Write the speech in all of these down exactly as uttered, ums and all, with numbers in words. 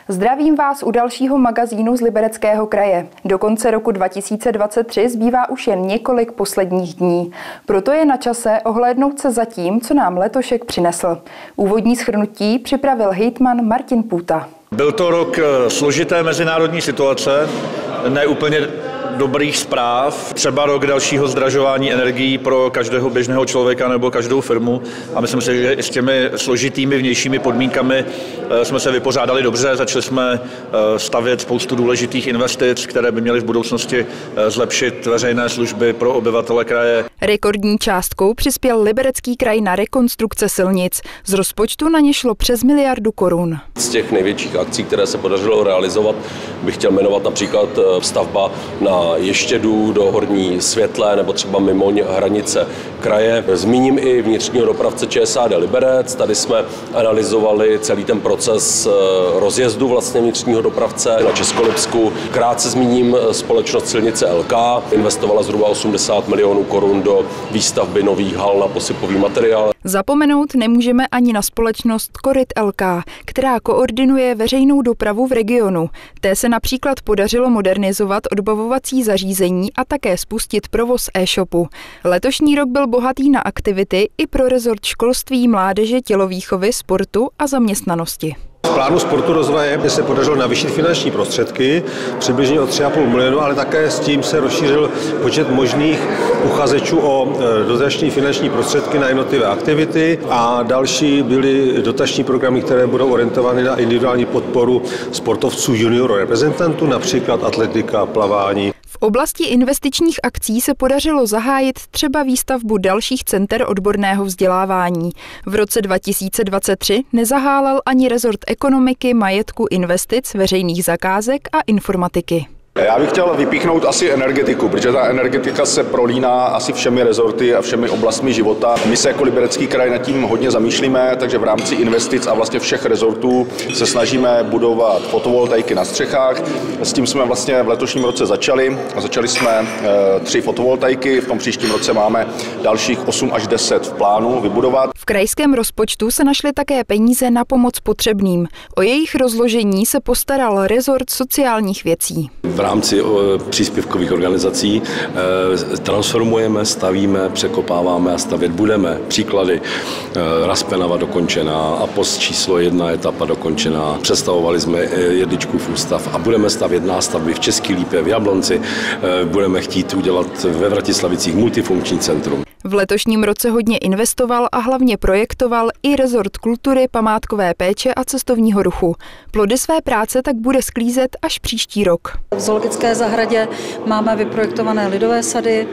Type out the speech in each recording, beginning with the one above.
Zdravím vás u dalšího magazínu z Libereckého kraje. Do konce roku dva tisíce dvacet tři zbývá už jen několik posledních dní. Proto je na čase ohlédnout se za tím, co nám letošek přinesl. Úvodní shrnutí připravil hejtman Martin Půta. Byl to rok složité mezinárodní situace, ne úplně dobrých zpráv, třeba rok dalšího zdražování energií pro každého běžného člověka nebo každou firmu. A myslím si, že i s těmi složitými vnějšími podmínkami jsme se vypořádali dobře. Začali jsme stavět spoustu důležitých investic, které by měly v budoucnosti zlepšit veřejné služby pro obyvatele kraje. Rekordní částkou přispěl Liberecký kraj na rekonstrukce silnic. Z rozpočtu na ně šlo přes miliardu korun. Z těch největších akcí, které se podařilo realizovat, bych chtěl jmenovat například stavba na Ještědu do Horní Světlé nebo třeba mimo hranice kraje. Zmíním i vnitřního dopravce ČSAD Liberec. Tady jsme analyzovali celý ten proces rozjezdu vlastně vnitřního dopravce na Českolipsku. Krátce zmíním společnost Silnice L K. Investovala zhruba osmdesát milionů korun do výstavby nových hal na posypový materiál. Zapomenout nemůžeme ani na společnost Koryt L K, která koordinuje veřejnou dopravu v regionu. Té se například podařilo modernizovat odbavovací zařízení a také spustit provoz e-shopu. Letošní rok byl bohatý na aktivity i pro rezort školství, mládeže, tělovýchovy, sportu a zaměstnanosti. V plánu sportu rozvoje se podařilo navýšit finanční prostředky přibližně o tři a půl milionu, ale také s tím se rozšířil počet možných uchazečů o dotační finanční prostředky na jednotlivé aktivity a další byly dotační programy, které budou orientovány na individuální podporu sportovců junior reprezentantů, například atletika, plavání. V oblasti investičních akcí se podařilo zahájit třeba výstavbu dalších center odborného vzdělávání. V roce dva tisíce dvacet tři nezahálel ani rezort ekonomiky, majetku, investic, veřejných zakázek a informatiky. Já bych chtěl vypíchnout asi energetiku, protože ta energetika se prolíná asi všemi rezorty a všemi oblastmi života. My se jako Liberecký kraj nad tím hodně zamýšlíme, takže v rámci investic a vlastně všech rezortů se snažíme budovat fotovoltaiky na střechách. S tím jsme vlastně v letošním roce začali. Začali jsme e, tři fotovoltaiky, v tom příštím roce máme dalších osm až deset v plánu vybudovat. V krajském rozpočtu se našly také peníze na pomoc potřebným. O jejich rozložení se postaral rezort sociálních věcí. V rámci příspěvkových organizací transformujeme, stavíme, překopáváme a stavět budeme. Příklady: Raspenava dokončená a post číslo jedna etapa dokončená. Přestavovali jsme jedličkův ústav a budeme stavět nástavby v Český Lípě, v Jablonci. Budeme chtít udělat ve Vratislavicích multifunkční centrum. V letošním roce hodně investoval a hlavně projektoval i rezort kultury, památkové péče a cestovního ruchu. Plody své práce tak bude sklízet až příští rok. V zoologické zahradě máme vyprojektované lidové sady,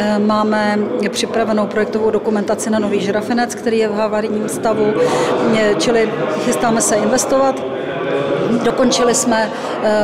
máme připravenou projektovou dokumentaci na nový žirafinec, který je v havarijním stavu, čili chystáme se investovat. Dokončili jsme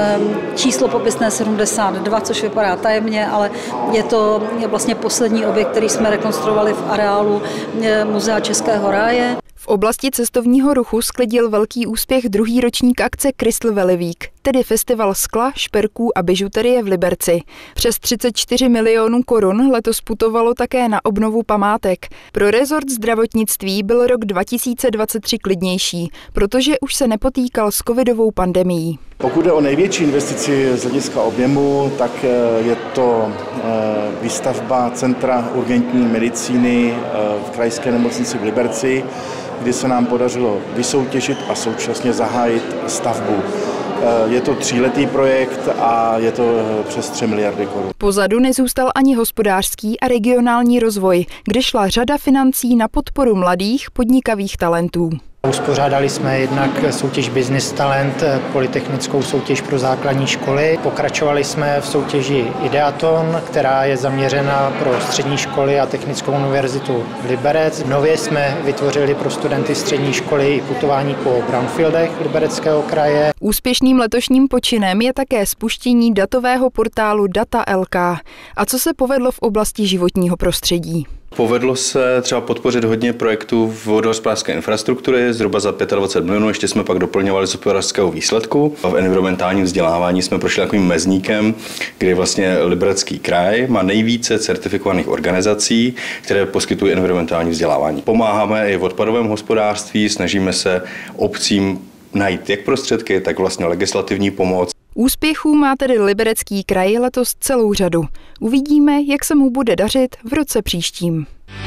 číslo popisné sedmdesát dva, což vypadá tajemně, ale je to vlastně poslední objekt, který jsme rekonstruovali v areálu Muzea Českého ráje. V oblasti cestovního ruchu sklidil velký úspěch druhý ročník akce Crystal Valley Week, tedy festival skla, šperků a bižuterie v Liberci. Přes třicet čtyři milionů korun letos putovalo také na obnovu památek. Pro rezort zdravotnictví byl rok dva tisíce dvacet tři klidnější, protože už se nepotýkal s covidovou pandemií. Pokud jde o největší investici z hlediska objemu, tak je to výstavba Centra urgentní medicíny v krajské nemocnici v Liberci, kdy se nám podařilo vysoutěžit a současně zahájit stavbu. Je to tříletý projekt a je to přes tři miliardy korun. Pozadu nezůstal ani hospodářský a regionální rozvoj, kde šla řada financí na podporu mladých podnikavých talentů. Uspořádali jsme jednak soutěž Business Talent, polytechnickou soutěž pro základní školy. Pokračovali jsme v soutěži Ideaton, která je zaměřena pro střední školy a Technickou univerzitu Liberec. Nově jsme vytvořili pro studenty střední školy i putování po brownfieldech Libereckého kraje. Úspěšným letošním počinem je také spuštění datového portálu Data L K. A co se povedlo v oblasti životního prostředí? Povedlo se třeba podpořit hodně projektů v vodohospodářské infrastruktury, zhruba za dvacet pět milionů, ještě jsme pak doplňovali z hospodářského výsledku. V environmentálním vzdělávání jsme prošli takovým mezníkem, kdy vlastně Liberecký kraj má nejvíce certifikovaných organizací, které poskytují environmentální vzdělávání. Pomáháme i v odpadovém hospodářství, snažíme se obcím najít jak prostředky, tak vlastně legislativní pomoc. Úspěchů má tedy Liberecký kraj letos celou řadu. Uvidíme, jak se mu bude dařit v roce příštím.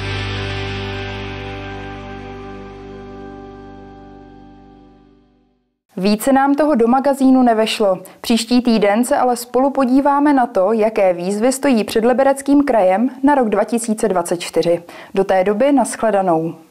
Více nám toho do magazínu nevešlo. Příští týden se ale spolu podíváme na to, jaké výzvy stojí před Libereckým krajem na rok dva tisíce dvacet čtyři. Do té doby nashledanou.